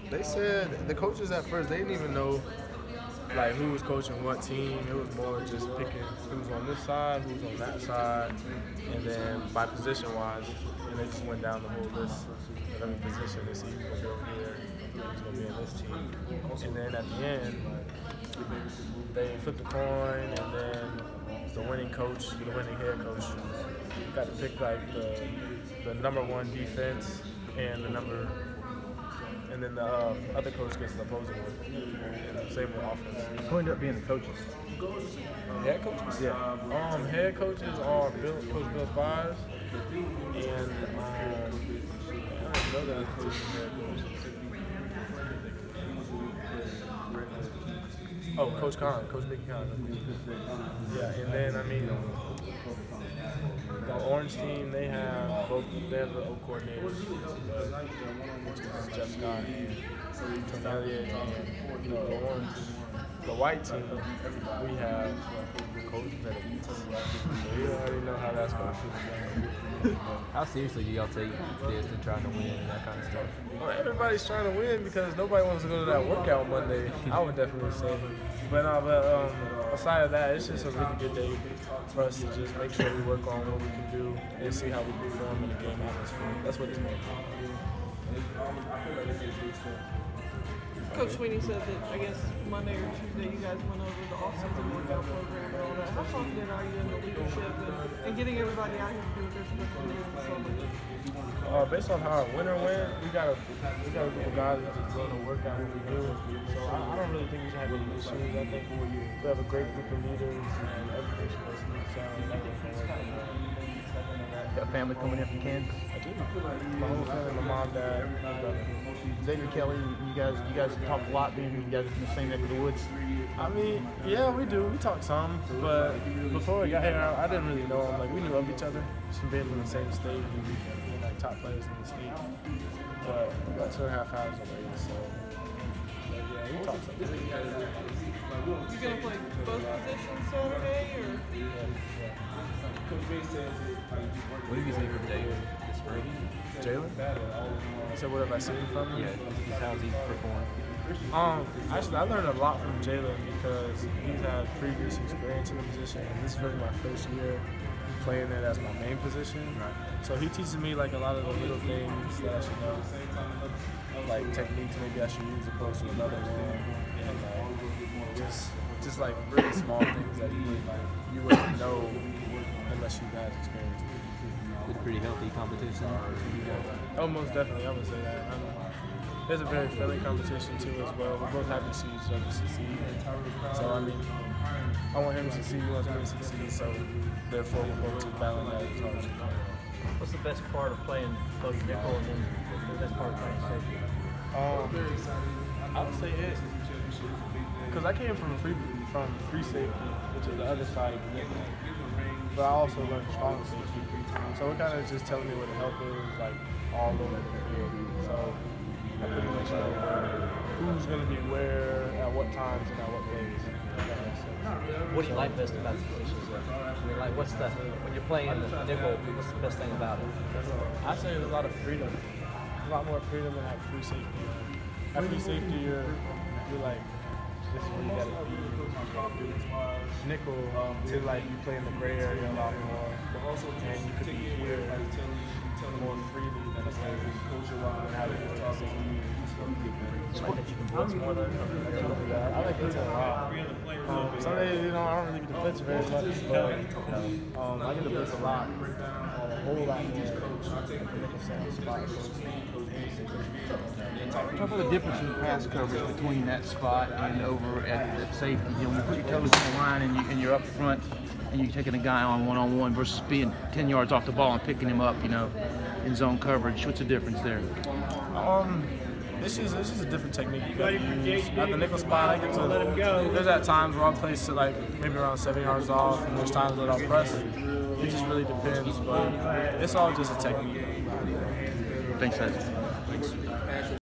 They said the coaches at first, they didn't even know like who was coaching what team. It was more just picking who's on this side, who's on that side, and then by position-wise, and they just went down the whole list of every position to see who's going to be over here, who's going to be on this team. And then at the end, they flipped a coin, and then the winning coach, the winning head coach, got to pick like the number one defense and then the other coach gets the opposing one. And same with offense. Who ended up being the coaches? Head coaches? Yeah. Head coaches are Coach Bill Spies and I don't know that position head coaches. Oh, Coach Khan, Coach Mickey Khan. Yeah, and then the orange team, they have the O coordinators, which is Jeff Scott and Tony Elliott, and the white team, we have Coach Bennett. So you already know how that's going. How seriously do y'all take this and trying to win and that kind of stuff? Well, everybody's trying to win because nobody wants to go to that workout Monday. I would definitely say. But aside of that, it's just a really good day for us to just make sure we work on what we can do and see how we perform in the game atmosphere. That's what it's about. Coach Sweeney said that, I guess, Monday or Tuesday you guys went over the off-season workout program and all that. How confident are you in the leadership and getting everybody out here to do what they're supposed to do in the summer? Based on how our winter went, we got a group of guys that just going to work out what we do. So I don't really think we should have any issues. I think we have a great group of leaders and everything should go smooth sailing. I think we'll work on that. Got family coming in from Kansas. I do. My whole family, my mom, dad, my brother. Xavier Kelly, you guys talk a lot, being you guys in the same neck of the woods. I mean, yeah, we do. We talk some, but before we got here, I didn't really know him. Like, we knew of each other, just from being from the same state and being like top players in the state. But we got 2.5 hours away, so yeah, we talk some. You gonna play both positions Saturday, or? Yeah. What have you seen from David this spring? Jalen? So what have I seen from him? Yeah, just how's he performed? Actually, I learned a lot from Jalen because he's had previous experience in the position, and this is really my first year playing it as my main position. Right. So he teaches me like a lot of the little things that I should know, like techniques maybe I should use opposed to another one, and just like really small things that you wouldn't know unless you guys experience it. It's pretty healthy competition for you guys. Oh, most definitely, I would say that. There's a very friendly competition too as well. We're both happy to see each other succeed. So I mean, I want him to succeed, he wants me to succeed, so therefore we're both battling that as hard as we can. What's the best part of playing both nickel and then the best part of playing safety? I would say it, because I came from free safety, which is the other side of the nickel, but I also learned strong safety. So it kind of just telling me where the help is, like all over the field. So I pretty much know who's going to be where, at what times, and at what plays. What do you like best about the positions? I mean, like, when you're playing the nickel, what's the best thing about it? I'd say there's a lot of freedom. A lot more freedom than at free safety. At free safety, you're like, this is where you gotta be. Nickel, to like you play in the gray area a lot more, and you could be here more freely than a player and have it more safety. I like blitzing a lot. Some days, I don't really get to blitz very much, but I get to blitz a lot, a whole lot more. Talk about the difference in pass coverage between that spot and over at safety. When you put your toes on the line and you're up front and you're taking a guy on one-on-one versus being 10 yards off the ball and picking him up, in zone coverage. What's the difference there? This is a different technique you got to use. At the nickel spot, I get to there's at times where I'll place it like maybe around 7 yards off, and there's times that I'll press. It just really depends, but it's all just a technique. Thanks, guys.